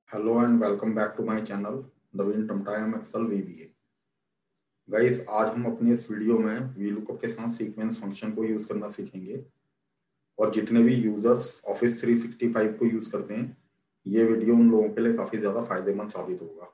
Hello and welcome back to my channel Naveen टमटायम Excel VBA. Guys, आज हम अपनी इस वीडियो में वीलुकअप के साथ सीक्वेंस फंक्शन को यूज़ करना सीखेंगे। और जितने भी यूज़र्स ऑफिस 365 को यूज़ करते हैं, ये वीडियो उन लोगों के लिए काफ़ी ज़्यादा फायदेमंद साबित होगा।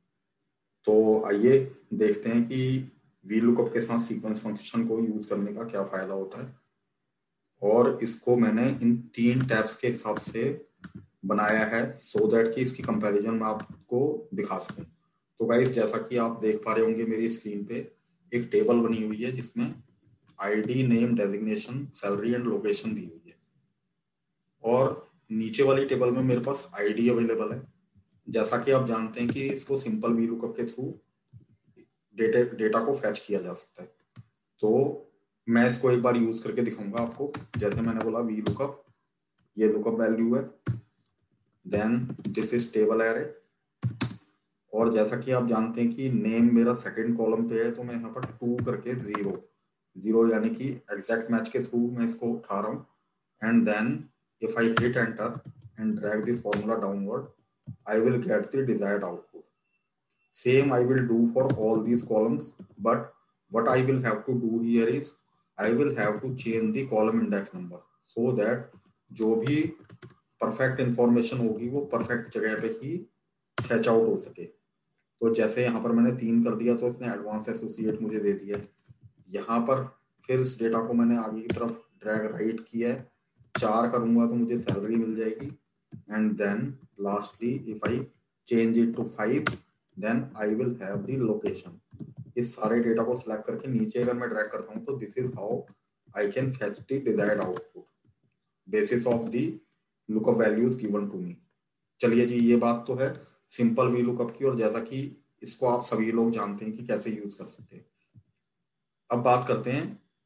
तो आइए देखते हैं कि वीलुकअप के साथ सीक्वेंस फंक्शन को यूज़ करने का क्या फ़ायदा होता है। और इसको मैंने इन 3 टैब्स के हिसाब से बनाया है सो दैट कि इसकी कंपैरिजन मैं आपको दिखा सकूं। तो गाइस, जैसा कि आप देख पा रहे होंगे मेरी स्क्रीन पे एक टेबल बनी हुई है जिसमें ID, name, designation, salary and location दी हुई है। और नीचे वाली टेबल में मेरे पास आईडी अवेलेबल है। जैसा कि आप जानते हैं कि इसको सिंपल वीलुकअप के थ्रू डेटा को फैच किया जा सकता है। तो मैं इसको एक बार यूज करके दिखाऊंगा आपको। जैसे मैंने बोला वीलुकअप, ये लुकअप वैल्यू है, then this is table array. और जैसा कि आप जानते हैं कि नेम मेरा सेकंड कॉलम पे है, तो मैं यहाँ पर 2 करके जीरो यानी कि एग्जैक्ट मैच के थ्रू मैं इसको उठा रहा हूँ। And then if I hit enter and drag this formula downward, I will get the desired output. Same I will do for all these columns, but what I will have to do here is I will have to change the column index number so that जो भी perfect information होगी वो perfect जगह पे ही fetch out हो सके। तो जैसे यहाँ पर मैंने 3 कर दिया तो इसने एडवांस एसोसिएट मुझे दे दिया है। यहाँ पर फिर इस डेटा को मैंने आगे की तरफ ड्रैग राइट किया है, 4 करूंगा तो मुझे सैलरी मिल जाएगी। And then lastly if I change it to 5, then I will have the location. इस सारे डेटा को सिलेक्ट करके नीचे अगर मैं ड्रैग करता हूँ तो this is how I can fetch the desired output basis of the lookup values given to me. चलिए जी, ये बात तो है सिंपल वी लुकअप की, और जैसा कि इसको आप सभी लोग जानते हैं कि कैसे यूज कर सकते हैं। अब बात करते हैं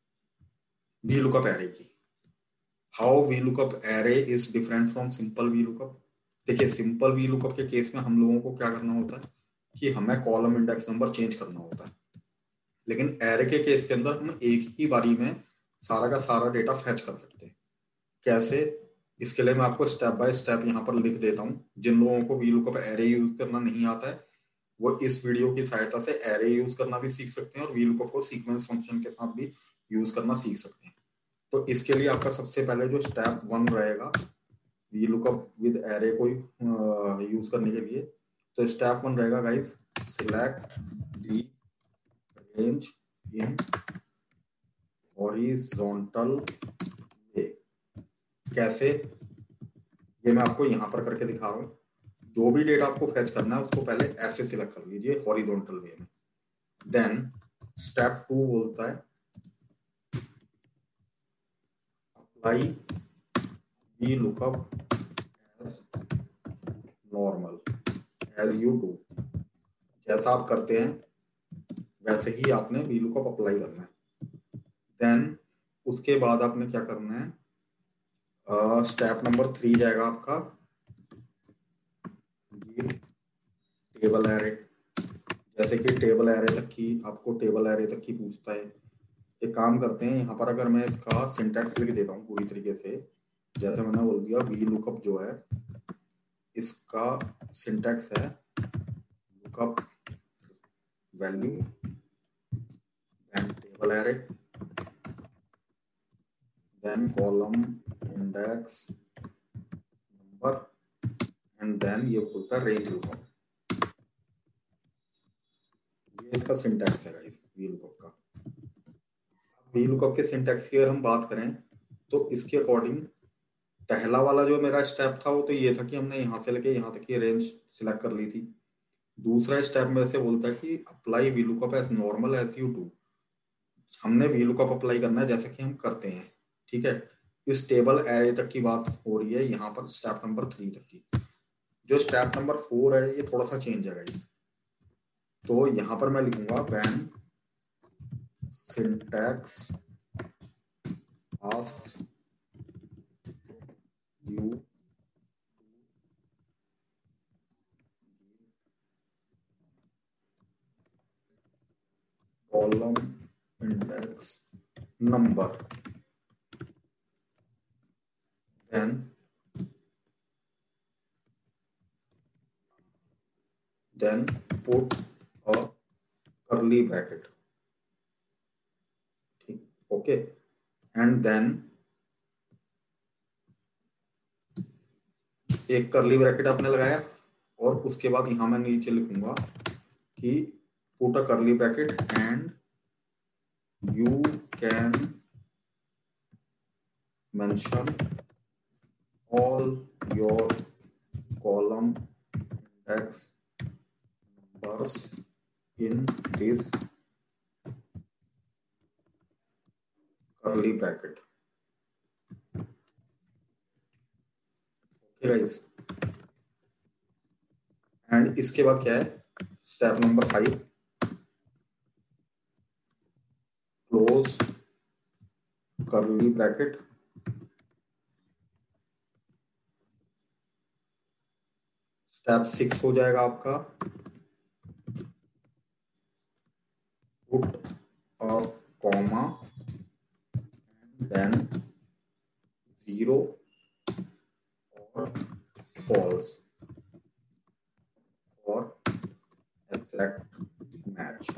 वी लुकअप एरे की। How V lookup array is different from simple V lookup. देखिए, सिंपल वी लुकअप के केस में हम लोगों को क्या करना होता है कि हमें कॉलम इंडेक्स नंबर चेंज करना होता है। लेकिन एरे के केस के अंदर हम एक ही बारी में सारा का सारा डेटा फैच कर सकते हैं। कैसे? इसके लिए मैं आपको स्टेप बाय स्टेप यहाँ पर लिख देता हूँ। जिन लोगों को वी लुकअप एरे यूज करना नहीं आता है वो इस वीडियो की सहायता से एरे यूज करना भी सीख सकते हैं और वी लुकअप को सीक्वेंस फंक्शन के साथ भी यूज करना सीख सकते हैं। तो इसके लिए आपका सबसे पहले जो स्टेप 1 रहेगा वी लुकअप विद एरे को यूज करने के लिए, तो स्टेप 1 रहेगा guys, select the range in horizontal way. कैसे, ये मैं आपको यहाँ पर करके दिखा रहा हूँ। जो भी डेटा आपको फैच करना है उसको पहले ऐसे सिलेक्ट कर लीजिए हॉरिजॉन्टल वे में। देन स्टेप 2 बोलता है apply V lookup as normal as you do. जैसा आप करते हैं वैसे ही आपने वी लुकअप अप्लाई करना है। देन उसके बाद आपने क्या करना है, स्टेप नंबर 3 जाएगा आपका टेबल एरे। जैसे कि टेबल एरे तक की आपको टेबल एरे तक की पूछता है। एक काम करते हैं, यहाँ पर अगर मैं इसका सिंटैक्स लिख देता हूँ पूरी तरीके से। जैसे मैंने बोल दिया वी लुकअप जो है इसका सिंटैक्स है lookup value then table array then column index number and then ये बोलता है रेंज लुकअप। ये इसका सिंटैक्स है गाइस वी लुकअप का। वी लुकअप के सिंटैक्स की अगर हम बात करें तो इसके अकॉर्डिंग पहला वाला जो मेरा स्टेप था वो तो ये था कि हमने यहाँ से लेके यहाँ तक की रेंज सिलेक्ट कर ली थी। दूसरा स्टेप मेरे से बोलता है कि apply V lookup as normal as you do. हमने वी लुकअप अप्लाई करना है जैसे कि हम करते हैं। ठीक है, इस टेबल एरे तक की बात हो रही है यहाँ पर स्टेप नंबर 3 तक की। जो स्टेप नंबर 4 है ये थोड़ा सा चेंज है गाइस। तो यहाँ पर मैं लिखूंगा when syntax asks you column index number then then put a curly bracket, ठीक, ओके, एंड देन एक कर्ली ब्रैकेट आपने लगाया और उसके बाद यहां मैं नीचे लिखूंगा कि put a curly bracket and you can mention all your column index numbers in this curly bracket, okay guys. And इसके बाद क्या है, step number 5, close curly bracket, step 6 हो जाएगा आपका पुट अ कॉमा देन 0 और false और exact match.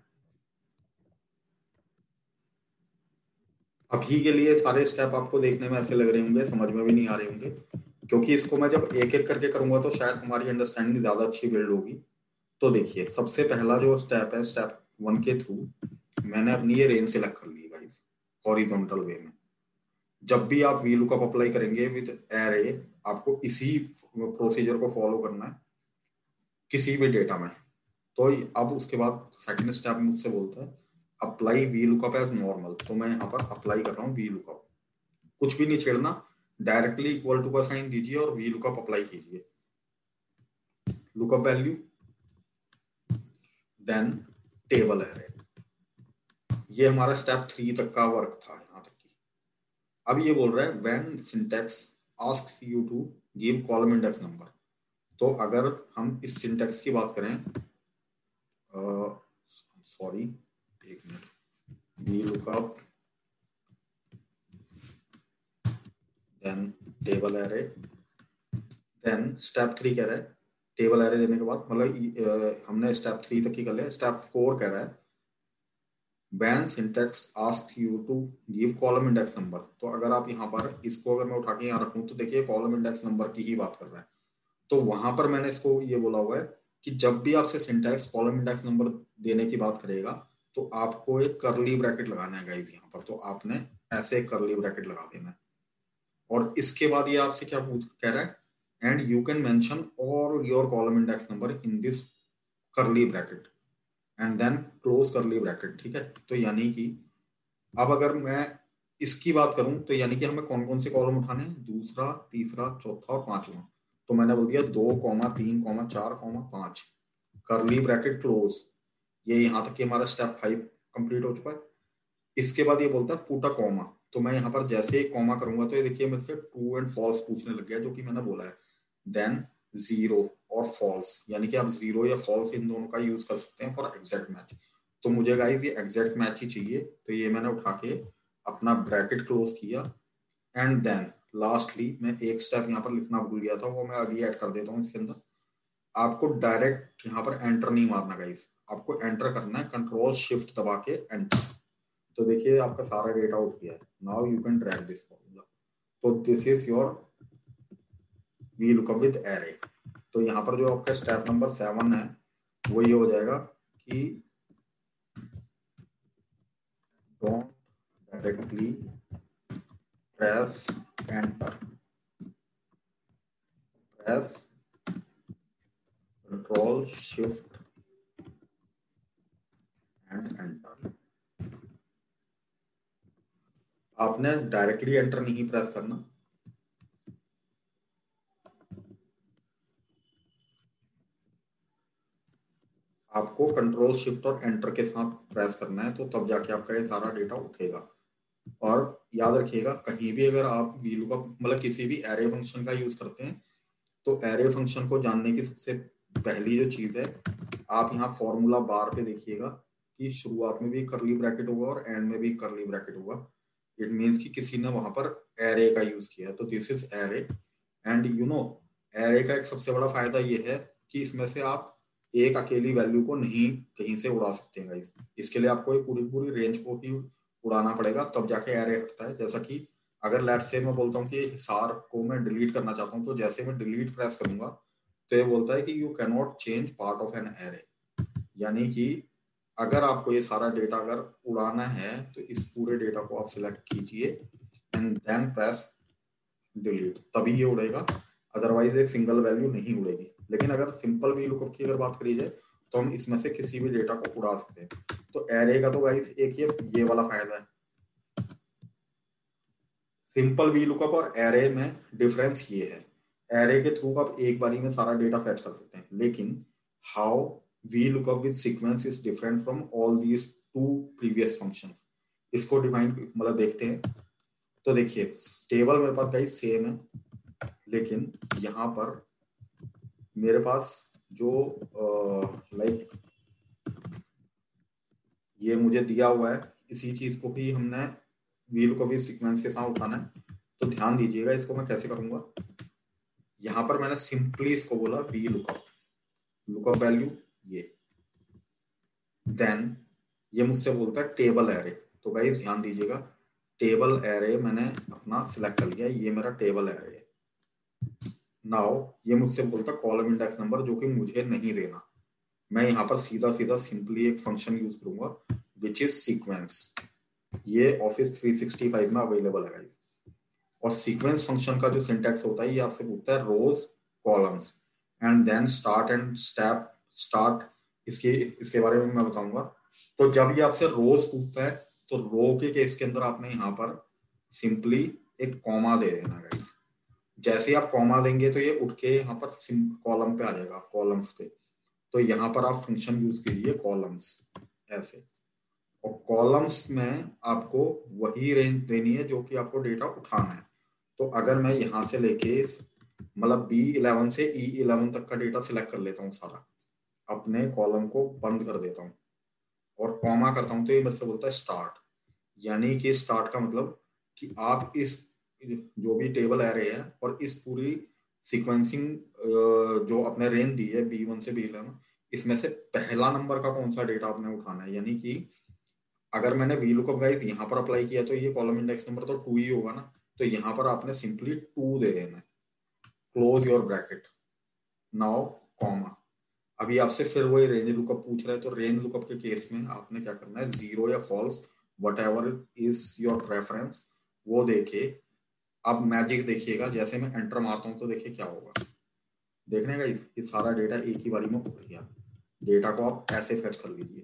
अभी के लिए सारे स्टेप आपको देखने में ऐसे लग रहे होंगे, समझ में भी नहीं आ रहे होंगे, क्योंकि इसको मैं जब एक एक करके करूंगा तो शायद हमारी अंडरस्टैंडिंग ज्यादा अच्छी बिल्ड होगी। तो देखिए, सबसे पहला जो स्टेप है, स्टेप 1 के थ्रू मैंने अपनी ये रेंज सेलेक्ट कर ली गाइस हॉरिजॉन्टल वे में। जब भी आप वी लुकअप अप्लाई करेंगे विद एरे, आपको इसी प्रोसीजर को फॉलो करना है किसी भी डेटा में। तो अब उसके बाद सेकंड स्टेप मुझसे बोलता है apply V lookup as normal, तो मैं यहाँ पर अप्लाई कर रहा हूँ वी लुकअप, कुछ भी नहीं छेड़ना, डायरेक्टली इक्वल टू का साइन दीजिए और वी लुकअप अप्लाई कीजिए, lookup value then table array. ये हमारा स्टेप 3 तक का वर्क था यहाँ तक की। अब ये बोल रहा है when syntax asks you to give column index number, तो अगर हम इस सिंटैक्स की बात करें, सॉरी एक minute, V lookup then table array, then step 3 कह रहा है टेबल एरे देने के बाद, मतलब हमने स्टेप 3 तक ही कर लिया। स्टेप 4 कह रहा है when syntax asks you to give column index number, तो अगर आप यहाँ पर इसको अगर मैं उठा के यहाँ रखूं तो देखिए कॉलम इंडेक्स नंबर की ही बात कर रहा है। तो वहां पर मैंने इसको ये बोला हुआ है कि जब भी आपसे सिंटैक्स कॉलम इंडेक्स नंबर देने की बात करेगा तो आपको एक कर्ली ब्रैकेट लगाना है गाइस यहाँ पर, तो आपने ऐसे एक कर्ली ब्रैकेट लगा देना है। और इसके बाद ये आपसे क्या कह रहा है, and you can mention all your column index number in this curly bracket and then close curly bracket, ठीक है। तो यानी कि अब अगर मैं इसकी बात करूं तो यानी कि हमें कौन कौन से कॉलम उठाने हैं, दूसरा, तीसरा, चौथा और पांचवा। तो मैंने बोल दिया 2,3,4,5 कर्ली ब्रैकेट क्लोज। ये यहां तक कि हमारा स्टेप 5 कंप्लीट हो चुका है। इसके बाद ये बोलता है पुट अ कॉमा, तो मैं यहाँ पर जैसे ही कॉमा करूंगा तो ये देखिए मेरे से ट्रू एंड फॉल्स पूछने लग गया, जो कि मैंने बोला है देन 0 और फॉल्स, यानी कि आप 0 या फॉल्स इन दोनों का यूज कर सकते हैं फॉर एग्जैक्ट मैच। तो मुझे गाइस ये एग्जैक्ट मैच ही चाहिए, तो ये मैंने उठा के अपना ब्रैकेट क्लोज किया एंड देन लास्टली मैं एक स्टेप यहाँ पर लिखना भूल गया था, वो मैं अभी ऐड कर देता हूँ इसके अंदर। आपको डायरेक्ट यहाँ पर एंटर नहीं मारना गाइस, आपको एंटर करना है कंट्रोल शिफ्ट दबा के एंटर। तो देखिए आपका सारा डेटा उठ गया है। Now you can drag this formula, तो this is your V lookup with array. तो यहाँ पर जो आपका स्टेप नंबर 7 है वो ये हो जाएगा कि don't directly press enter, press control shift and enter. आपने डायरेक्टली एंटर नहीं प्रेस करना, आपको कंट्रोल शिफ्ट और एंटर के साथ प्रेस करना है, तो तब जाके आपका ये सारा डेटा उठेगा। और याद रखिएगा कहीं भी अगर आप वीलुकअप मतलब किसी भी एरे फंक्शन का यूज करते हैं तो एरे फंक्शन को जानने की सबसे पहली जो चीज है, आप यहाँ फॉर्मूला बार पे देखिएगा कि शुरुआत में भी कर्ली ब्रैकेट होगा और एंड में भी कर्ली ब्रैकेट होगा। इट मीन्स कि किसी ने वहां पर एरे का यूज किया है, तो this is array. And you know array का एक सबसे बड़ा फायदा ये है कि इसमें से आप एक अकेली वैल्यू को नहीं कहीं से उड़ा सकते हैं गाइस। इसके लिए आपको एक पूरी पूरी रेंज को ही उड़ाना पड़ेगा, तब जाके एरे हटता है। जैसा कि अगर लेट्स से मैं बोलता हूँ कि हिसार को मैं डिलीट करना चाहता हूँ, तो जैसे मैं डिलीट प्रेस करूंगा तो ये बोलता है कि you can not change part of an array. यानी कि अगर आपको ये सारा डेटा अगर उड़ाना है तो इस पूरे डेटा को आप सिलेक्ट कीजिए एंड देन प्रेस डिलीट, तभी ये उड़ेगा, अदरवाइज एक सिंगल वैल्यू नहीं उड़ेगी। लेकिन अगर सिंपल वीलुकअप की अगर बात करी जाए तो हम इसमें से किसी भी डेटा को उड़ा सकते हैं। तो एरे का तो गाइस एक ये वाला फायदा है। सिंपल वीलुकअप और एरे में डिफरेंस ये है, एरे के थ्रू आप एक बारी में सारा डेटा फेच कर सकते हैं, लेकिन how VLOOKUP with sequence is different from all these two previous functions. इसको डिफाइन मतलब देखते हैं। तो देखिए टेबल मेरे पास गाइस सेम है, लेकिन यहाँ पर मेरे पास जो लाइक ये मुझे दिया हुआ है, इसी चीज को भी हमने वीलुकअप विद सीक्वेंस के साथ उठाना है। तो ध्यान दीजिएगा इसको मैं कैसे करूंगा। यहाँ पर मैंने सिंपली इसको बोला वी लुकअप वैल्यू ये, देन ये मुझसे बोलता है टेबल एरे। तो गाइस ध्यान दीजिएगा, टेबल एरे मैंने अपना सिलेक्ट कर लिया, ये मेरा टेबल एरे है। नाउ ये मुझसे बोलता है कॉलम इंडेक्स नंबर, जो कि मुझे नहीं देना। मैं यहाँ पर सीधा सीधा सिंपली एक फंक्शन यूज करूंगा विच इज सीक्वेंस। ये ऑफिस 365 में अवेलेबल है गाइस। और सीक्वेंस फंक्शन का जो सिंटैक्स होता है, ये आपसे पूछता है rows columns and then start and step start. इसके बारे में मैं बताऊंगा। तो जब ये आपसे रोज पूछता है तो रो के केस के अंदर आपने यहाँ पर सिंपली एक कॉमा दे देना गाइस। जैसे ही आप कॉमा देंगे तो ये उठ के यहाँ पर कॉलम पे आ जाएगा, कॉलम्स पे। तो यहाँ पर आप फंक्शन यूज कीजिए कॉलम्स ऐसे, और कॉलम्स में आपको वही रेंज देनी है जो कि आपको डेटा उठाना है। तो अगर मैं यहाँ से लेके मतलब B11 से E11 तक का डेटा सिलेक्ट कर लेता हूँ सारा, अपने कॉलम को बंद कर देता हूँ और कॉमा करता हूँ, तो ये मेरे से बोलता है स्टार्ट। यानी कि स्टार्ट का मतलब कि आप इस जो भी टेबल एरे है और इस पूरी सीक्वेंसिंग जो आपने रेंज दी है B1 से B11, इसमें से पहला नंबर का कौन सा डेटा आपने उठाना है। यानी कि अगर मैंने वीलुकअप गाइस यहाँ पर अप्लाई किया तो ये कॉलम इंडेक्स नंबर तो 2 ही होगा ना, तो यहाँ पर आपने सिंपली 2 दे देना है, close your bracket, now comma. अभी आपसे फिर वही रेंज लुकअप पूछ रहा है, तो रेंज लुकअप के केस में आपने क्या करना है, 0 या false whatever is your preference वो देके अब मैजिक देखिएगा। जैसे मैं एंटर मारता हूँ तो देखिए क्या होगा। देखने का ये सारा डेटा एक ही बारी में उठ गया। डेटा को आप ऐसे फेच कर लीजिए।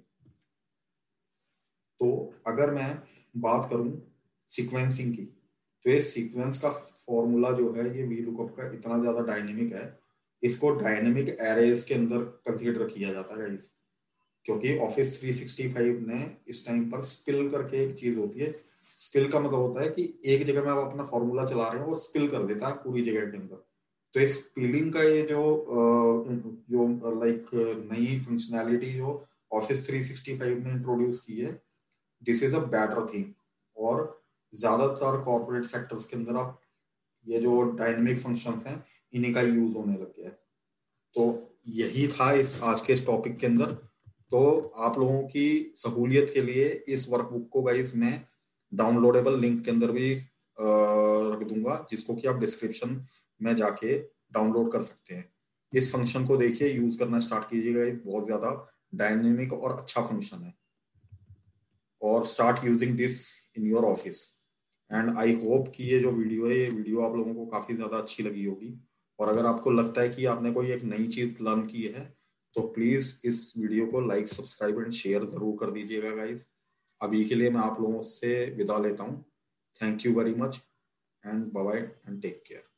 तो अगर मैं बात करूं सीक्वेंसिंग की, तो ये सीक्वेंस का फॉर्मूला जो है ये वीलुकअप का इतना ज्यादा डायनेमिक है, इसको डायनेमिक एरेज के अंदर कंसीडर किया जाता है गाइस। क्योंकि ऑफिस 365 ने इस टाइम पर स्पिल करके एक चीज होती है। स्पिल का मतलब होता है कि एक जगह में आप अपना फॉर्मूला चला रहे हो वो स्पिल कर देता है पूरी जगह के अंदर। तो इस स्पिलिंग का ये जो लाइक नई फंक्शनैलिटी जो ऑफिस 365 ने इंट्रोड्यूस की है, this is a better thing. और ज्यादातर कॉर्पोरेट सेक्टर्स के अंदर आप ये जो डायनेमिक फंक्शंस हैं इन्हीं का यूज होने लग गया है। तो यही था इस आज के इस टॉपिक के अंदर। तो आप लोगों की सहूलियत के लिए इस वर्कबुक को गाइस मैं डाउनलोडेबल लिंक के अंदर भी रख दूंगा, जिसको कि आप डिस्क्रिप्शन में जाके डाउनलोड कर सकते हैं। इस फंक्शन को देखिए, यूज करना स्टार्ट कीजिएगा, बहुत ज्यादा डायनेमिक और अच्छा फंक्शन है। और start using this in your office. And I hope कि ये जो वीडियो है, ये वीडियो आप लोगों को काफी ज्यादा अच्छी लगी होगी। और अगर आपको लगता है कि आपने कोई एक नई चीज लर्न की है, तो प्लीज इस वीडियो को लाइक सब्सक्राइब एंड शेयर जरूर कर दीजिएगा गाइस। अभी के लिए मैं आप लोगों से विदा लेता हूँ। Thank you very much and bye bye and take care.